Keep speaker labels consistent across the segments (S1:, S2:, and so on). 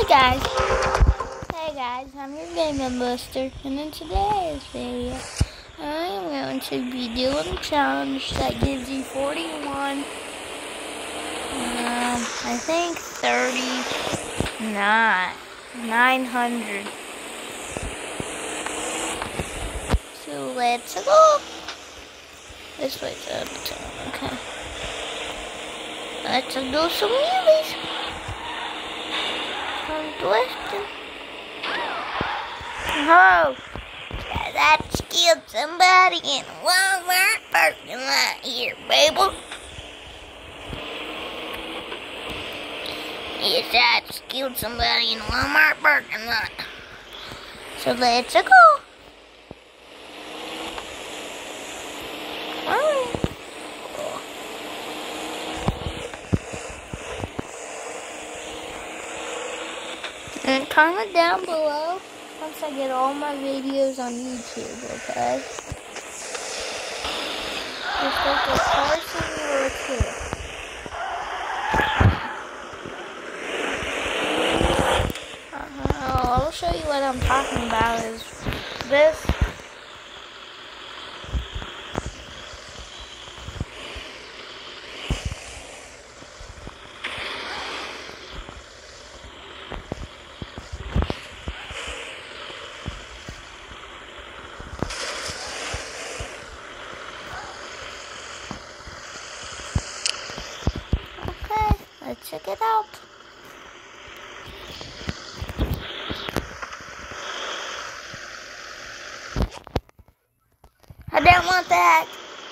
S1: Hey guys, I'm your gamingbuster, and in today's video, I am going to be doing a challenge that gives you 41, I think 900. So let's go. This way's up, okay. Let's do some movies. I'm twisting. Oh, that killed somebody in a Walmart parking lot here, baby. Yes, I just killed somebody in a Walmart parking lot. So let's go. Alright. And comment down below once I get all my videos on YouTube, okay? Just like a person or a kid. I'll show you what I'm talking about is this. Let's check it out. I don't want that.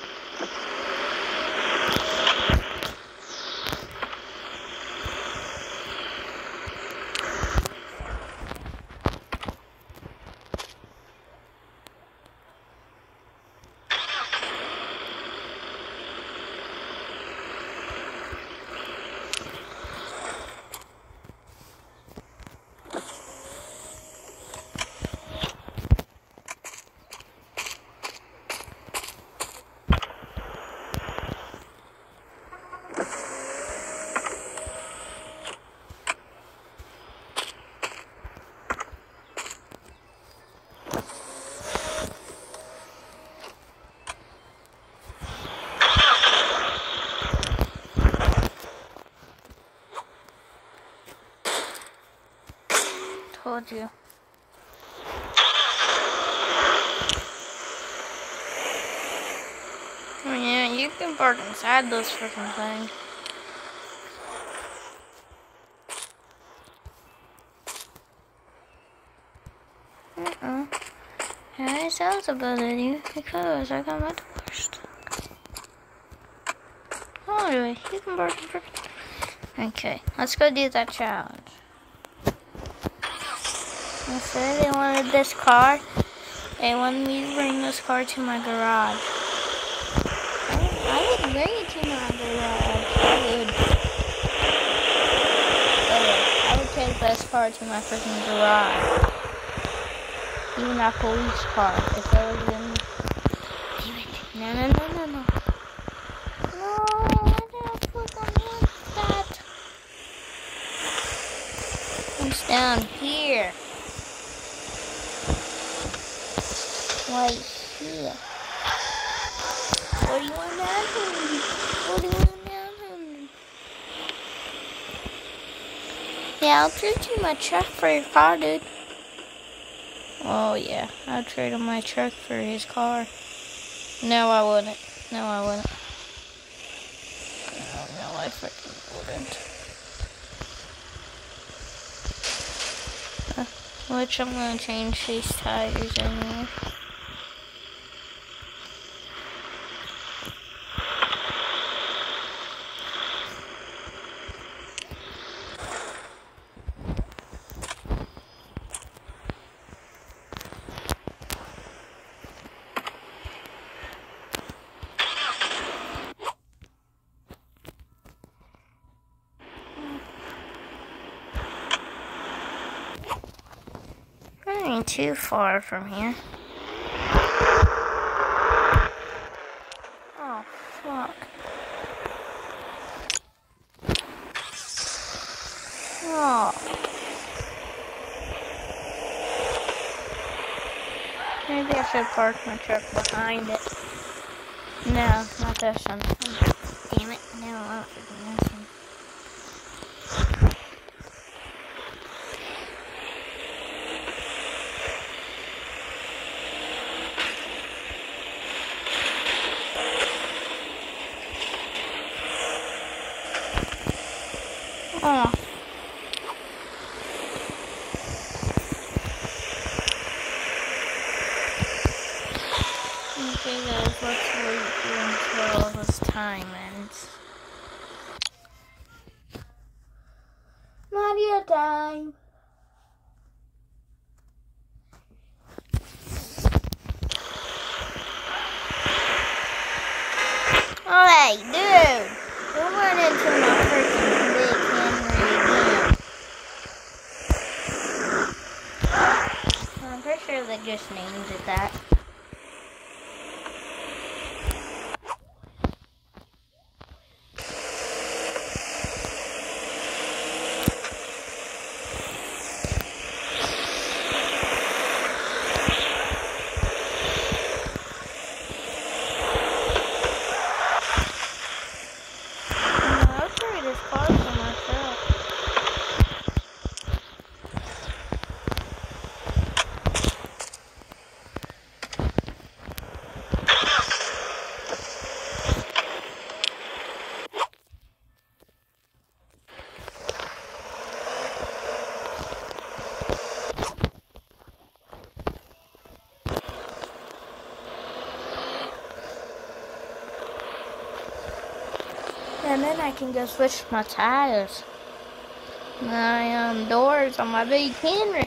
S1: Told you. Oh yeah, you can park inside those freaking things. Yeah, it sounds about it, because I got my door stuck. Oh, anyway, you can park in freaking. Okay, let's go do that challenge. They said they wanted this car. They wanted me to bring this car to my garage. I would bring it to my garage. I would take this car to my freaking garage. Even that police car. If I was in. No. No, I don't freaking want that. It's down here. Right here. What do you want down here? What do you want down here? Yeah, I'll trade you my truck for your car, dude. Oh yeah, I'll trade him my truck for his car. No, I wouldn't. No, I freaking wouldn't. Which I'm gonna change these tires anyway. Ain't too far from here. Oh, fuck. Oh. maybe I should park my truck behind it. No, not this one. Damn it. No, I don't freaking this one. Oh. Okay guys, let's wait until this time ends. Mario time! Alright, dude! Don't run into my freaking big Henry again. I'm pretty sure they just named it that. And then I can go switch my tires. My doors on my big Henry.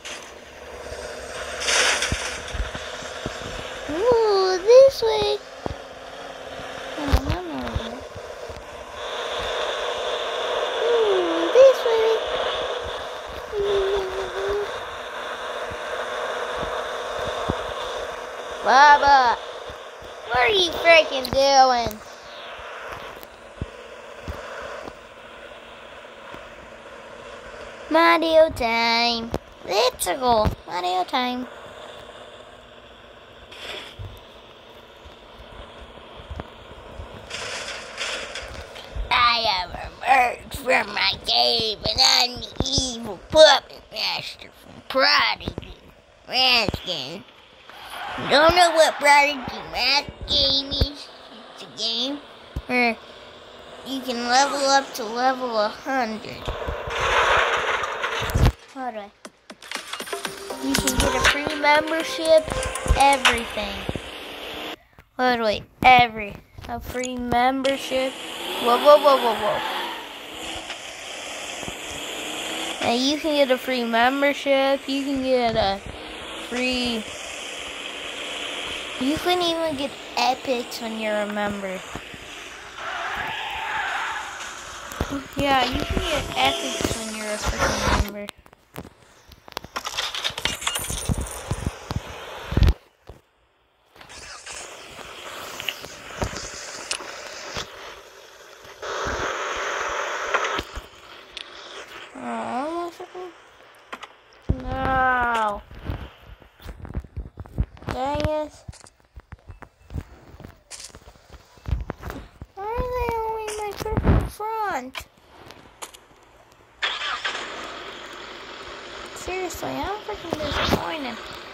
S1: Ooh, this way. Ooh, this way. Baba, what are you freaking doing? Mario time. Let's go. Mario time. I have emerged from my cave and I'm the evil puppet master from Prodigy Mask. Don't know what Prodigy Mask game is? It's a game where you can level up to level 100. How do I? You can get a free membership, everything. Wait, a free membership. Whoa. Now you can get a free membership, you can get a free, you can even get epics when you're a member. Yeah, you can get epics when you're a freaking member. No. Dang it. Why are they only in my freaking front? Seriously, I'm freaking disappointed.